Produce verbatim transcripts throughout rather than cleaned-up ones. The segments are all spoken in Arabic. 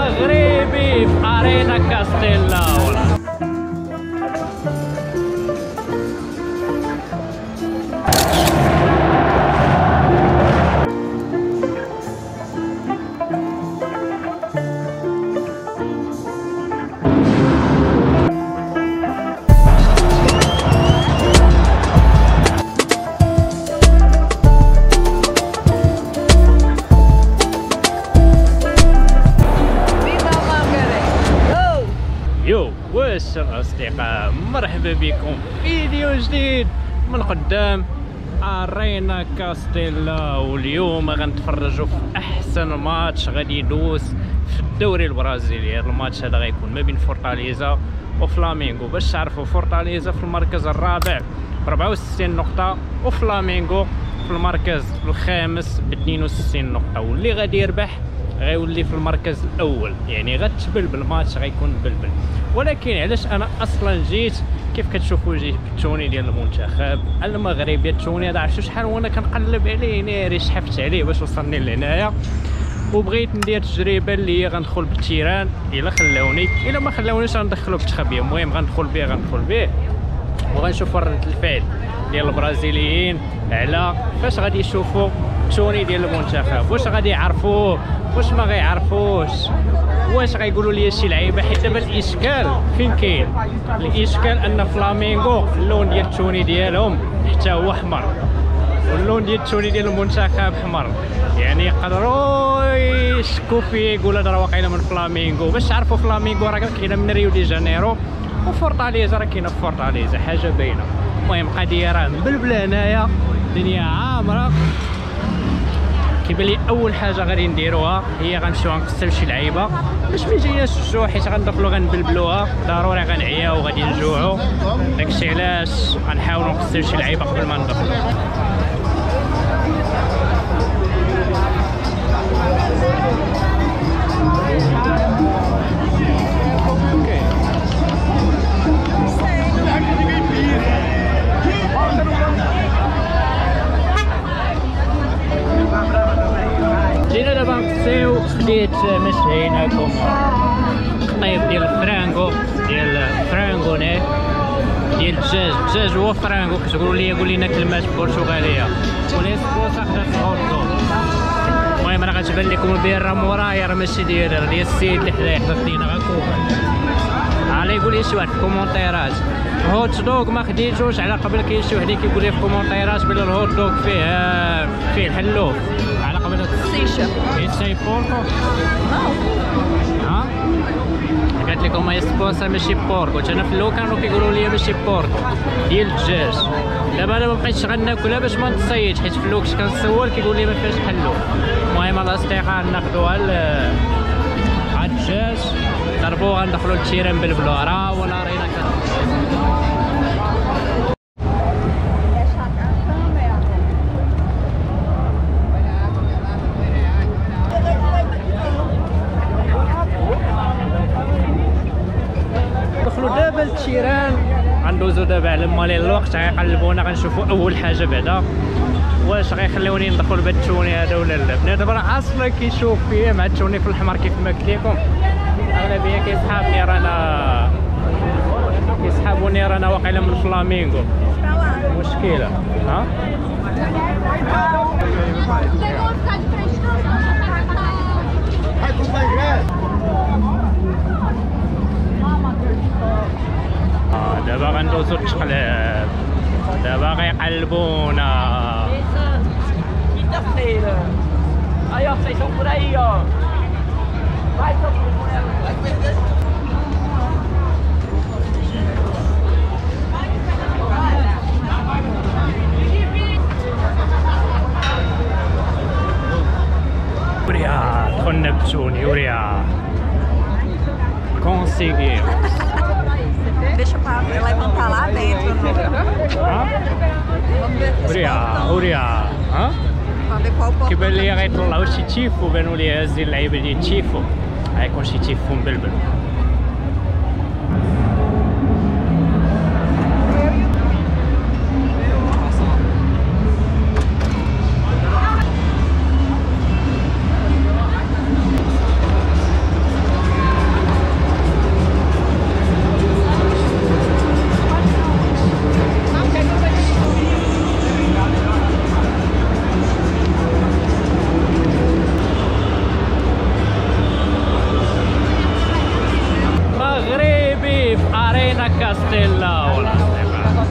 مغربي في ارينا كاستيلاو. يو واش الاصدقاء، مرحبا بكم في فيديو جديد من قدام ارينا كاستيلاو. واليوم غنتفرجوا في احسن ماتش غادي يدوز في الدوري البرازيلي. هذا الماتش هذا غيكون ما بين فورتاليزا وفلامينغو. باش تعرفوا، فورتاليزا في المركز الرابع ب أربعة وستين نقطة، وفلامينغو في المركز الخامس ب اثنين وستين نقطة. واللي غادي يربح غيولي في المركز الاول، يعني غتبلبل الماتش، غيكون بلبل. ولكن علاش انا اصلا جيت؟ كيف كتشوفوا جيت بالتوني ديال المنتخب المغربي. التوني هذا عرفتوا شحال وانا كنقلب عليه، ناري شحفت عليه باش وصلني لهنايا، وبغيت ندير تجربه اللي هي غندخل بالتيران. الا خلاوني، الا ما خلاونيش غندخلو بالتخبيه. المهم غندخل به غندخل به وغنشوفوا رد الفعل ديال البرازيليين على فاش غادي يشوفوا التوني ديال المنتخب. واش غادي يعرفوه، واش ما غيعرفوش، واش غيقولوا لي شي لعيبه. حيت دابا الاشكال فين كاين؟ الاشكال ان فلامينغو اللون ديال التوني ديالهم حتى هو احمر، واللون ديال التوني ديال المنتخب احمر. يعني يقدروا يشكوا فيه، يقولوا هذا راه واقيلا من فلامينغو. باش تعرفوا فلامينغو راه كاينه من ريو دي جانيرو، وفورتاليزا راه كاينه في فورتاليزا، حاجه باينه. المهم قضيه راه مبلبله هنايا، الدنيا عامره. كيبان لي اول حاجه غادي نديروها هي غنمشيو نقصيو شي لعيبه باش ما يجيناش الجوع، حيت غندخلو غنبلبلوها ضروري غنعياو وغادي نجوعو. داكشي علاش غنحاولوا نقصيو شي لعيبه قبل ما ندخلو. جينا دابا نقصيو. خديت ماشي هناكم قطيب ديال الفرانغو، ديال فرانغوني ديال الدجاج. الدجاج هو فرانغو، كتقولوا لي قول لنا كلمات برتغاليه. وليسبوسا خدات الهوت دوغ. المهم راه غتبان لكم البيره مورايا، راه ماشي ديالي، راه ديال السيد اللي حدايا حدا خدينا غا كوبا. على يقول لي شي واحد في الكومونتيرات الهوت دوغ ما خديتوش، على قبل كاين شي واحد كيقول لي في الكومونتيرات بلي الهوت دوغ فيه فيه الحلوف. على قبل السيشه يتساي بوركو. ها قالت لكم هي سبوسا ماشي بوركو. انا في الاول كانوا كيقولوا لي ماشي بوركو ديال الدجاج. دابا انا ما بقيتش غناكلها باش ما نتصيدش، حيت في الاول كنت كنصور كيقول لي ما فيهاش حلوف. المهم الاصدقاء ناخذوها ل الدجاج، ضربوه غندخلوا للتيران بلبلوها. راه ولا رينا ندخلوا دابا للتيران. غندوزو دابا على مالين الوقت، غيقلبونا غنشوفوا اول حاجه بعدا واش غيخليوني ندخل بهاد التوني هذا ولا لا. بنادم راه اصلا كيشوف فيا مع التوني في الاحمر كيف ما قلت لكم. اغلبيه كيسحابني رانا كيسحابوني رانا واقيلا من فلامينغو. مشكله ها آه دابا غندوزو التقلاب. دابا غيقلبونا. وريا دخلنا بتوني. وريا conseguir. Deixa pra levantar lá dentro. وريا وريا ها كيبان لي غيطلعوا شي تيفو. بانوا لي هازين اللعيبه ديال التيفو، غيكون شي تيفو مبلبل. كاستيلا والاصدقاء.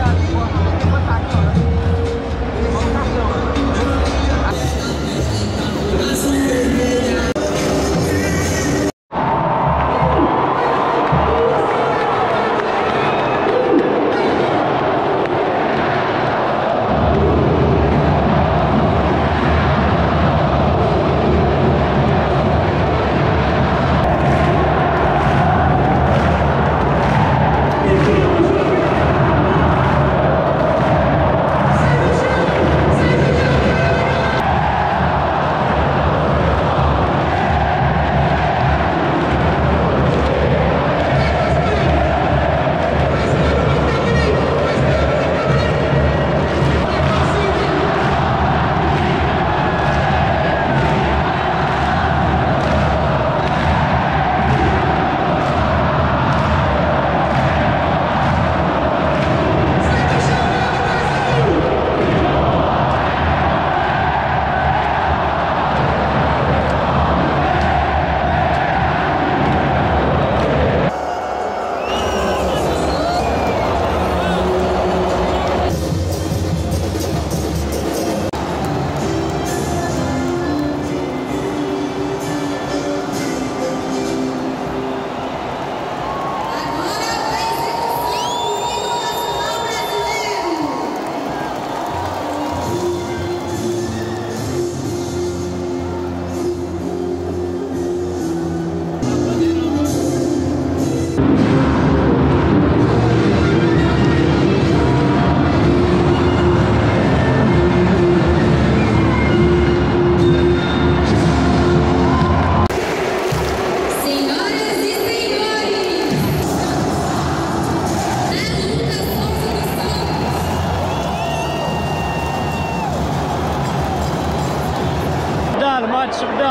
الماتش بدا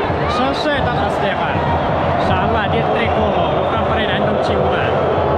شنشيط الاصدقاء ان شاء الله ديال التريكولور وكنفرين عندهم تيموان.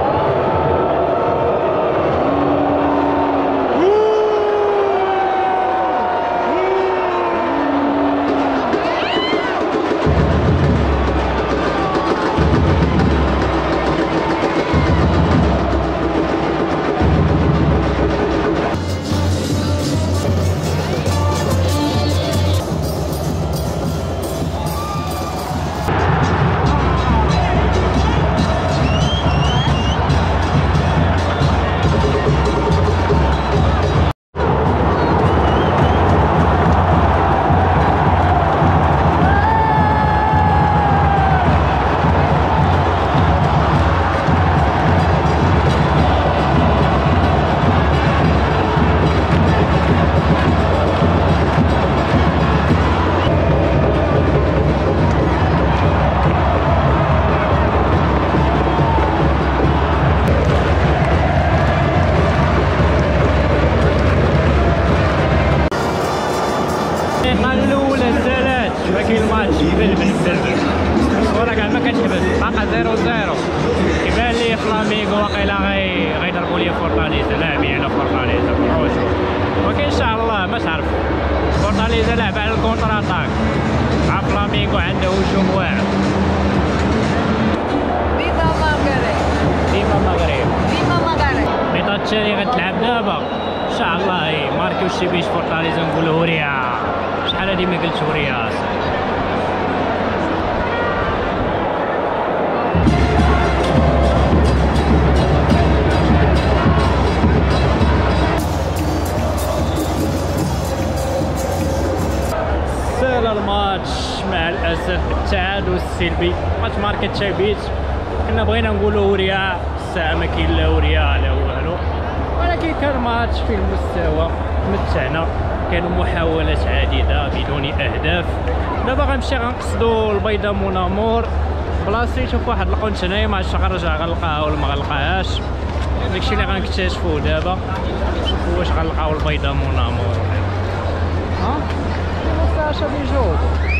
الماتش بلبل بلبل الصورة كاع ما كتحبس باقا زيرو زيرو. كيبان لي فلامينغو واقيلا غي غيضربوا لي فورتاليزا لاعبين على فورتاليزا بروج، ولكن ان شاء الله ما تعرف فورتاليزا لعب على الكونتر اتاك مع فلامينغو عنده هجوم واعر. فيفا المغرب فيفا المغرب فيفا المغرب. الميطا الثاني غتلعب دابا ان شاء الله ماركيو شي بيش فورتاليزا نقولوا هوريا شحال هادي ما قلت هوريا. سال الماتش مع الاسف التعادل السلبي. ماتش ماركة تشابيت كنا بغينا نقولوا هوريا، الساعه ما كاين لا هوريا لا والو، ولكن كان ماتش في المستوى متعنا. كانوا محاولات عديده بدون اهداف. دابا غنمشي غنقصدوا البيضه مونامور بلاصيتو في واحد القنت هنايا، ما عرفتش غنرجع غنلقاها ولا ما غنلقاهاش. داكشي اللي غنكتشفوه دابا، نشوفوا واش غنلقاو البيضه مونامور. ها مستاشا بيجو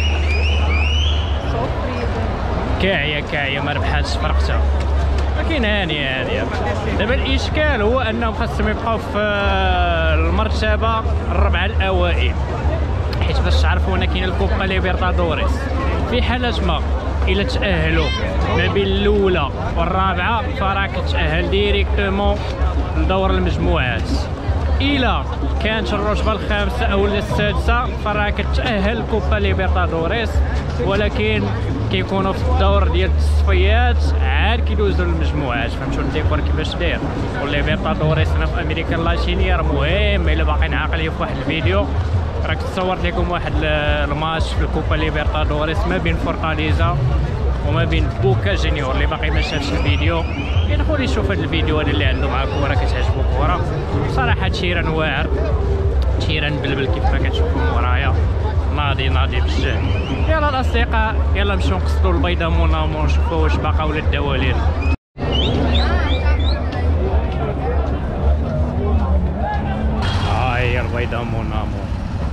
كاعيه كاعيه ما ربحاتش فرقتها، ولكن هانيه هانيه. دابا الاشكال هو انهم خاصهم يبقاو في المرتبه الربعه الاوائل، حيت باش تعرفوا ان كاين الكوبا ليبرتادوريس. في حالة ما الا تاهلوا ما بين الاولى والرابعه فراه كتاهل ديريكتومون لدور المجموعات. الا كانت الرتبه الخامسه او السادسه فراه كتاهل كوبا ليبرتادوريس، ولكن كيكونوا في الدور ديال التصفيات عاد كيدوزوا للمجموعات. فهمتوا الديكور كيفاش داير؟ والليبرتادوريس هنا في امريكا اللاتينيه راه مهم. الا باقيين عاقلين في واحد الفيديو راك تصورت لكم واحد الماتش في الكوبا ليبرتادوريس ما بين فورتاليزا وما بين بوكا جونيور. اللي باقي ما شافش الفيديو يدخل يشوف هذا الفيديو هذا اللي عنده مع كره كتعجبو كره. صراحه تيران واعر، تيران بلبل كيف ما كتشوفوا ورايا، ناضي ناضي بالجهد. يلا الاصدقاء يلا نمشيو نقصدوا البيضه مونامون نشوفوا واش باقا ولا الدوالير. ها هي البيضه مونامون.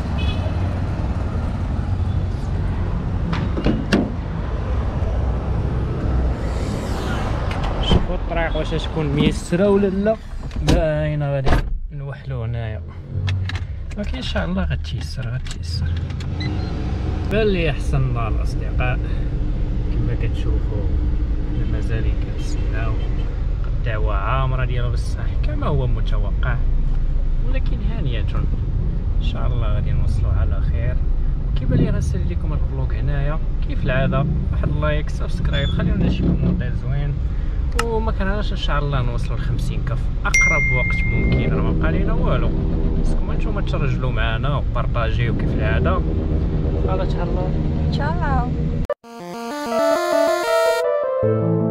شوفوا الطريق واش تكون ميسره ولا لا. باينه غادي نوحلو هنايا، ولكن ان شاء الله غتيسر غتيسر. بان لي احسن النهار الاصدقاء كما كتشوفوا مازالين كنتسناو الدعوه عامره ديال بصح كما هو متوقع، ولكن هانيه ان شاء الله غادي نوصلوا على خير. كيبان لي غنسالي لكم الفلوق هنايا كيف العاده. واحد اللايك سبسكرايب خليونا شي كومونتير زوين، وما كرهناش ان شاء الله نوصلوا ل خمسين كف اقرب وقت ممكن. راه ما بقى لينا والو، خصكم نتوما ترجلوا معنا وبارطاجيو كيف العاده. الله تهلا Tchau.